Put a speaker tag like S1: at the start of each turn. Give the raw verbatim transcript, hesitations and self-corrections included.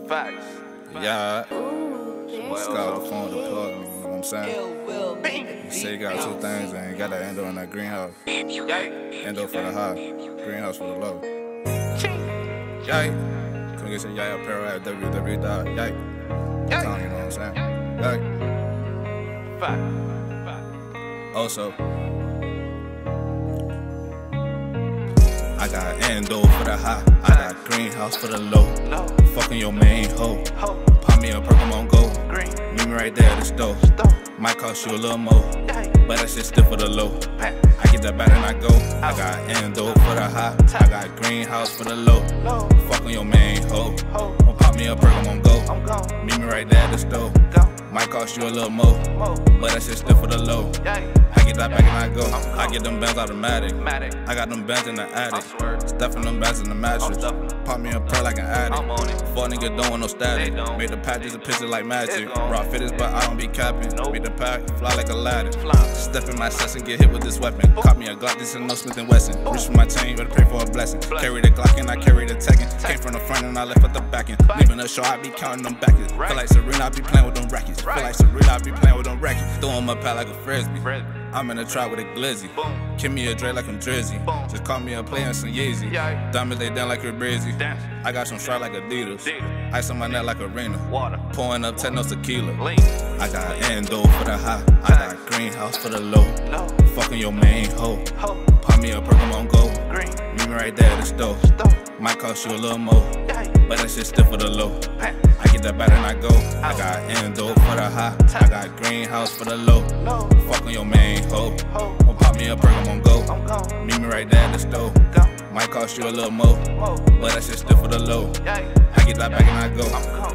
S1: Facts.
S2: Yeah, it's got the phone to plug, you know what I'm saying? You say you got two things and you got that endo in that greenhouse. Endo for the high, greenhouse for the low. Yike. Come get your yike apparel at w w w dot yike dot com, you know what I'm saying? Yike. Fact. Also, I got endo for the high, I got greenhouse for the low. Fucking your main hoe. Pop me a perk, I'm on go. Meet me right there at the stove. Might cost you a little more, but that shit still for the low. I get that back and I go. I got endo for the high, I got greenhouse for the low. Fucking your main hoe. Pop me a perk, I'm on go. Meet me right there at the stove. Might cost you a little more, but that shit still for the low. I get that back and I go. I get them bands automatic. I got them bands in the attic. Stuffing them bands in the mattress. Pop me a pearl like an addict. Fuck nigga don't want no static. Made the patches a picture like magic. Rock fitters but I don't be capping. Beat the pack, fly like a ladder. Step in my sets and get hit with this weapon. Caught me a Glock, this is no Smith and Wesson. Reach for my chain, better pray for a blessing. Carry the Glock and I carry the Tekken. Came from the front and I left at the back end. Leaving the show, I be counting them backers. Feel like Serena, I be playing with them rackets. Feel like Serena, I be playing with them rackets. Throw them up pat like a frisbee. I'm in the trap with a glizzy. Give me a Dre like I'm Drizzy. Just call me a player and some Yeezy. Diamonds lay down like a breezy. I got some strap like Adidas. Ice on my neck like Arena. Pouring up ten no tequila. I got endo for the high. I got greenhouse for the low. Fucking your main hoe. Pop me a perk, I'm on go. Meet me right there at the stove. Might cost you a little more, but that shit still for the low. I get that back and I go. I got endo for the high. I got greenhouse for the low. Fucking your main hoe. Pop me a perk, I'm on go. Meet me right there at the stove. Might cost you a little more, but that shit still for the low. I get that back and I go.